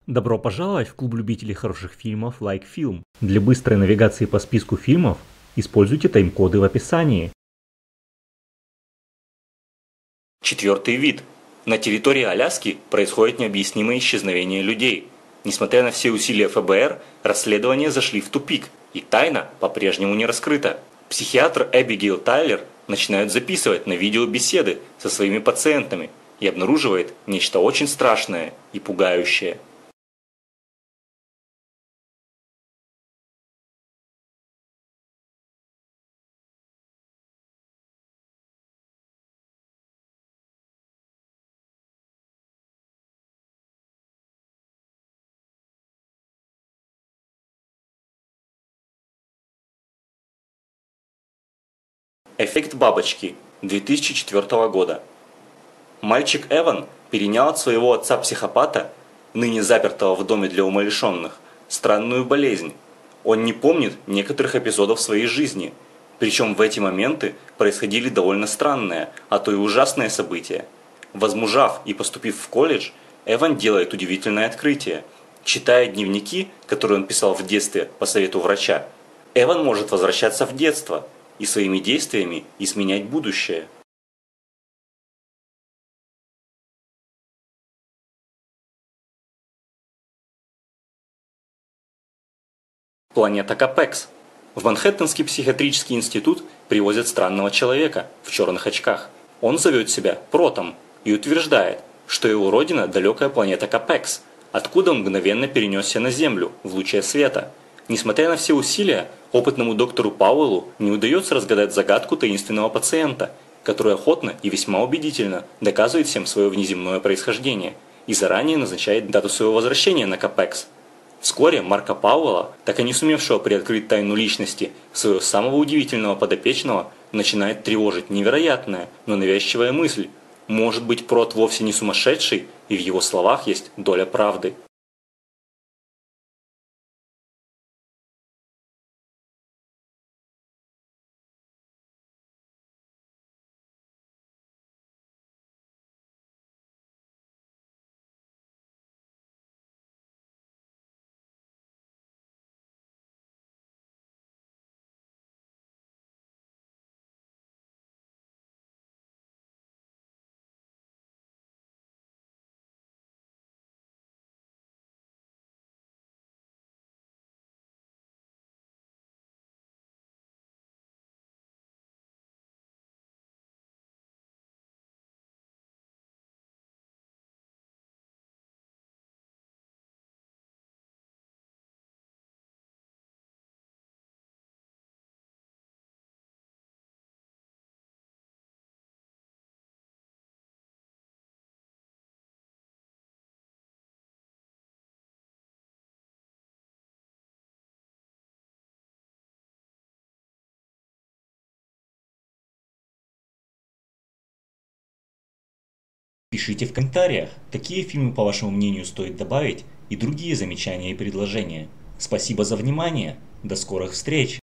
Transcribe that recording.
Добро пожаловать в клуб любителей хороших фильмов Like Film. Для быстрой навигации по списку фильмов используйте тайм-коды в описании. Четвертый вид. На территории Аляски происходит необъяснимое исчезновение людей. Несмотря на все усилия ФБР, расследования зашли в тупик, и тайна по-прежнему не раскрыта. Психиатр Эбигейл Тайлер начинает записывать на видео беседы со своими пациентами и обнаруживает нечто очень страшное и пугающее. Эффект бабочки 2004 года. Мальчик Эван перенял от своего отца-психопата, ныне запертого в доме для умалишенных, странную болезнь. Он не помнит некоторых эпизодов своей жизни, причем в эти моменты происходили довольно странные, а то и ужасные события. Возмужав и поступив в колледж, Эван делает удивительное открытие. Читая дневники, которые он писал в детстве по совету врача, Эван может возвращаться в детство и своими действиями изменять будущее. Планета Капекс. В Манхэттенский психиатрический институт привозят странного человека в черных очках. Он зовет себя Протом и утверждает, что его родина – далекая планета Капекс, откуда он мгновенно перенесся на Землю в луче света. Несмотря на все усилия, опытному доктору Пауэллу не удается разгадать загадку таинственного пациента, который охотно и весьма убедительно доказывает всем свое внеземное происхождение и заранее назначает дату своего возвращения на Капекс. Вскоре Марка Пауэлла, так и не сумевшего приоткрыть тайну личности своего самого удивительного подопечного, начинает тревожить невероятная, но навязчивая мысль. Может быть, Прот вовсе не сумасшедший, и в его словах есть доля правды. Пишите в комментариях, какие фильмы, по вашему мнению, стоит добавить, и другие замечания и предложения. Спасибо за внимание. До скорых встреч!